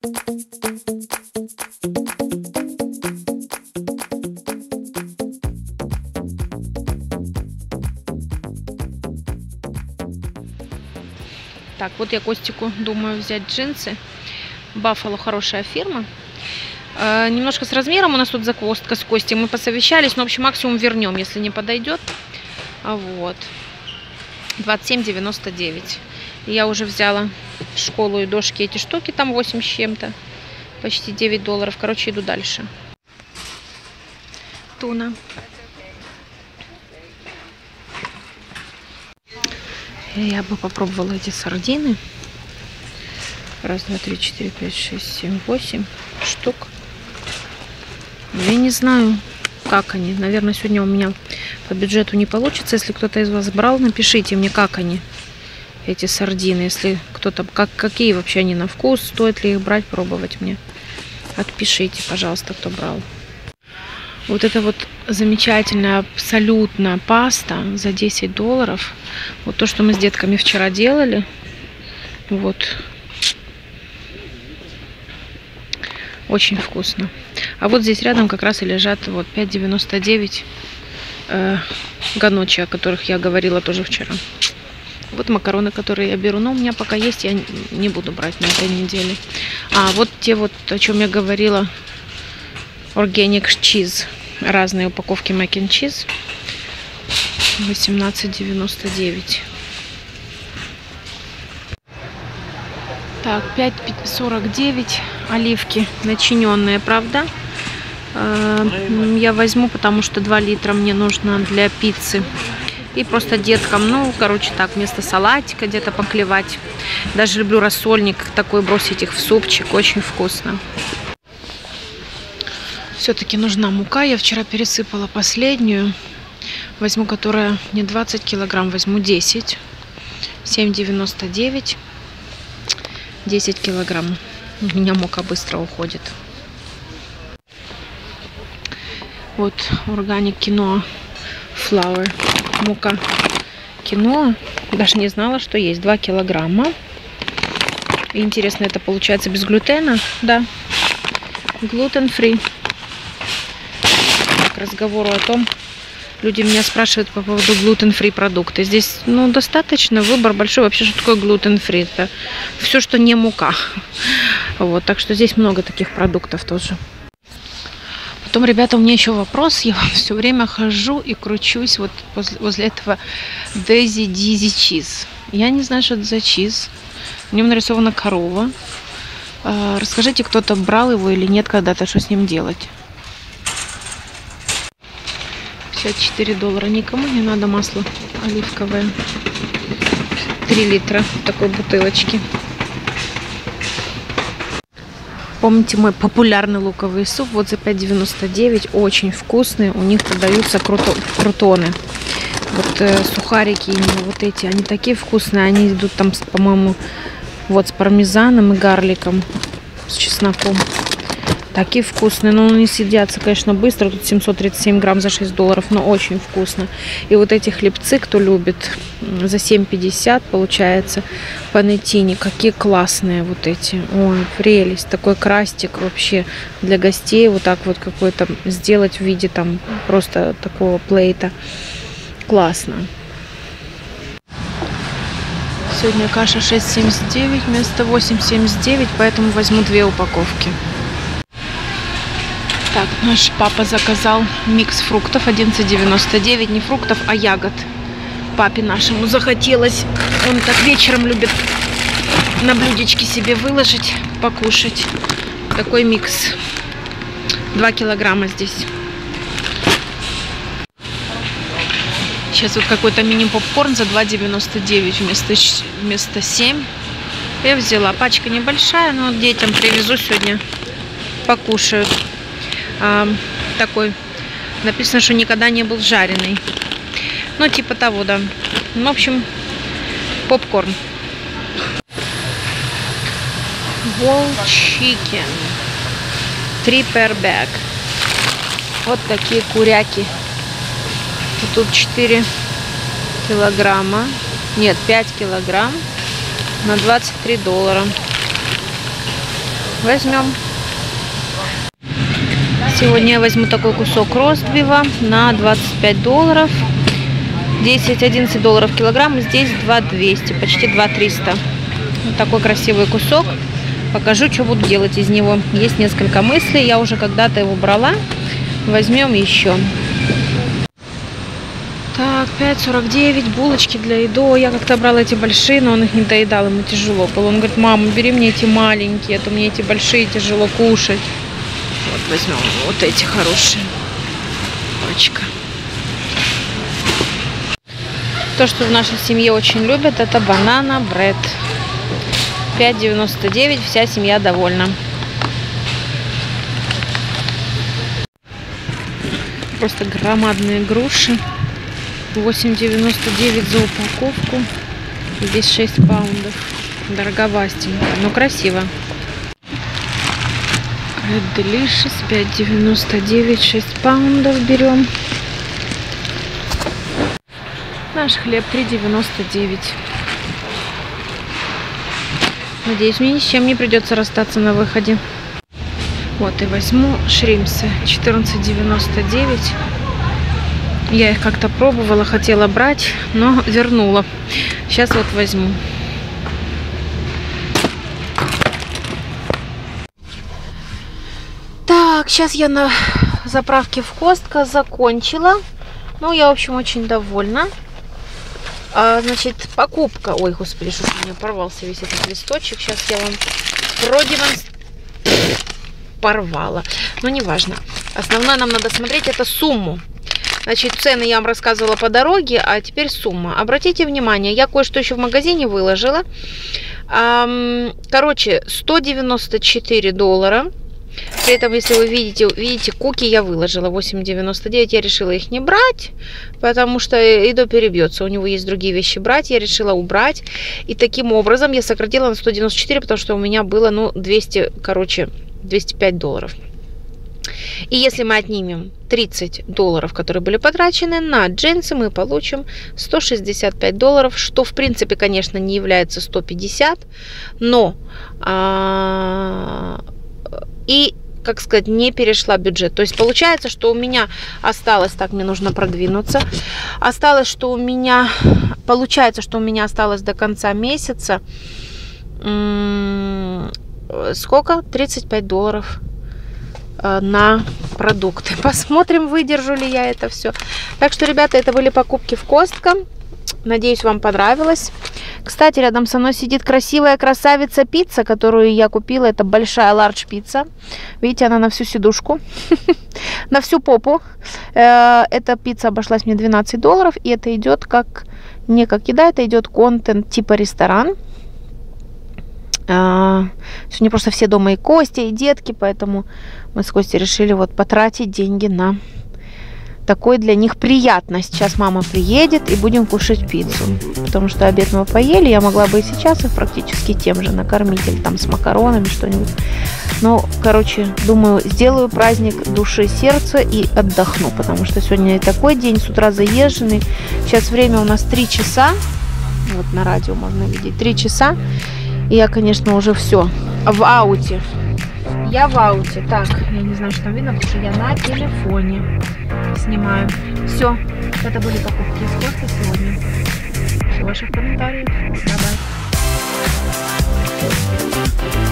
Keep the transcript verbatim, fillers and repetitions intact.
Так, вот я Костику думаю взять джинсы. Buffalo хорошая фирма. Э, немножко с размером у нас тут загвоздка с Костей. Мы посовещались, но в общем максимум вернем, если не подойдет. Вот. двадцать семь девяносто девять. Я уже взяла в школу и дошки эти штуки, там восемь с чем-то. Почти девять долларов. Короче, иду дальше. Туна. Я бы попробовала эти сардины. Раз, два, три, четыре, пять, шесть, семь, восемь штук. Я не знаю, как они. Наверное, сегодня у меня по бюджету не получится. Если кто-то из вас брал, напишите мне, как они, эти сардины. Если кто-то, как, какие вообще они на вкус, стоит ли их брать, пробовать мне. Отпишите, пожалуйста, кто брал. Вот это вот замечательная абсолютно паста за десять долларов. Вот то, что мы с детками вчера делали. Вот. Очень вкусно. А вот здесь рядом как раз и лежат вот пять девяносто девять э, ганочи, о которых я говорила тоже вчера. Вот макароны, которые я беру. Но у меня пока есть, я не буду брать на этой неделе. А вот те вот, о чем я говорила. Organic cheese. Разные упаковки mac and cheese. восемнадцать девяносто девять. Так, пять сорок девять. Оливки начиненные, правда? Я возьму, потому что два литра мне нужно для пиццы. И просто деткам, ну, короче, так, вместо салатика где-то поклевать. Даже люблю рассольник такой, бросить их в супчик. Очень вкусно. Все-таки нужна мука. Я вчера пересыпала последнюю. Возьму, которая не двадцать килограмм, возьму десять. семь девяносто девять. десять килограмм. У меня мука быстро уходит. Вот органик киноа flour. Мука киноа. Даже не знала, что есть. два килограмма. И интересно, это получается без глютена? Да. Gluten-free. К разговору о том, люди меня спрашивают по поводу gluten-free продукта. Здесь, ну, достаточно, выбор большой. Вообще, что такое gluten-free? Это все, что не мука. Вот, так что здесь много таких продуктов тоже. Потом, ребята, у меня еще вопрос. Я все время хожу и кручусь вот возле, возле этого Daisy Dizzy Cheese. Я не знаю, что это за чиз. В нем нарисована корова. Расскажите, кто-то брал его или нет когда-то, что с ним делать? пятьдесят четыре доллара. Никому не надо масло оливковое. три литра в такой бутылочке. Помните мой популярный луковый суп? Вот за пять девяносто девять. Очень вкусный. У них продаются круто, крутоны. Вот э, сухарики именно вот эти. Они такие вкусные. Они идут там, по-моему, вот с пармезаном и гарликом. С чесноком. Такие вкусные, но они съедятся, конечно, быстро. Тут семьсот тридцать семь грамм за шесть долларов, но очень вкусно. И вот эти хлебцы, кто любит, за семь пятьдесят получается панеттини. Какие классные вот эти. Ой, прелесть. Такой крастик вообще для гостей. Вот так вот какой-то сделать в виде там просто такого плейта. Классно. Сегодня каша шесть семьдесят девять вместо восемь семьдесят девять, поэтому возьму две упаковки. Так, наш папа заказал микс фруктов одиннадцать девяносто девять. Не фруктов, а ягод. Папе нашему захотелось. Он так вечером любит на блюдечке себе выложить, покушать. Такой микс. два килограмма здесь. Сейчас вот какой-то мини-попкорн за два девяносто девять вместо, вместо семь. Я взяла. Пачка небольшая, но детям привезу сегодня. Покушают. А, такой. Написано, что никогда не был жареный. Ну, типа того, да. В общем, попкорн. Whole chicken. Три per bag. Вот такие куряки. И тут четыре килограмма. Нет, пять килограмм на двадцать три доллара. возьмем. Сегодня я возьму такой кусок ростбифа на двадцать пять долларов. десять-одиннадцать долларов килограмм. Здесь два двести, почти два триста. Вот такой красивый кусок. Покажу, что буду делать из него. Есть несколько мыслей. Я уже когда-то его брала. Возьмем еще. Так, пять сорок девять. Булочки для еды. Я как-то брала эти большие, но он их не доедал. Ему тяжело было. Он говорит: мама, бери мне эти маленькие, а то мне эти большие тяжело кушать. Вот возьмем вот эти хорошие. Пачка. То, что в нашей семье очень любят, это банана бред. пять девяносто девять, вся семья довольна. Просто громадные груши. восемь девяносто девять за упаковку. Здесь шесть паундов. Дороговастенько, но красиво. Red Delicious, пять девяносто девять, шесть паундов берем. Наш хлеб три девяносто девять. Надеюсь, мне ни с чем не придется расстаться на выходе. Вот, и возьму шримпсы четырнадцать девяносто девять. Я их как-то пробовала, хотела брать, но вернула. Сейчас вот возьму. Так, сейчас я на заправке в Costco закончила. Ну, я, в общем, очень довольна. А, значит, покупка. Ой, господи, что у меня порвался весь этот листочек. Сейчас я вам продемонстрирую. Порвала. Но неважно. Основное нам надо смотреть это сумму. Значит, цены я вам рассказывала по дороге, а теперь сумма. Обратите внимание, я кое-что еще в магазине выложила. Короче, сто девяносто четыре доллара. При этом, если вы видите, видите, куки я выложила восемь девяносто девять. Я решила их не брать, потому что Идо перебьется. У него есть другие вещи брать. Я решила убрать. И таким образом я сократила на сто девяносто четыре, потому что у меня было, ну, двести, короче, двести пять долларов. И если мы отнимем тридцать долларов, которые были потрачены на джинсы, мы получим сто шестьдесят пять долларов, что в принципе, конечно, не является сто пятьдесят, но а, и, как сказать, не перешла бюджет. То есть получается, что у меня осталось, так, мне нужно продвинуться, осталось, что у меня, получается, что у меня осталось до конца месяца, сколько? тридцать пять долларов на продукты. Посмотрим, выдержу ли я это все. Так что, ребята, это были покупки в Costco. Надеюсь, вам понравилось. Кстати, рядом со мной сидит красивая красавица пицца, которую я купила. Это большая лардж пицца. Видите, она на всю сидушку. На всю попу. Эта пицца обошлась мне двенадцать долларов. И это идет как не как еда, это идет контент типа ресторан. Сегодня просто все дома и Костя, и детки, поэтому мы с Костей решили вот потратить деньги на такой для них приятность. Сейчас мама приедет и будем кушать пиццу, потому что обед мы поели, я могла бы и сейчас их практически тем же накормить, или там с макаронами что-нибудь. Но, короче, думаю, сделаю праздник души, сердца и отдохну, потому что сегодня такой день, с утра заезженный. Сейчас время у нас три часа, вот на радио можно видеть, три часа. И я, конечно, уже все в ауте. Я в ауте. Так, я не знаю, что там видно, потому что я на телефоне снимаю. Все, это были покупки из Costco сегодня. Жду ваших комментариев. Бай-бай.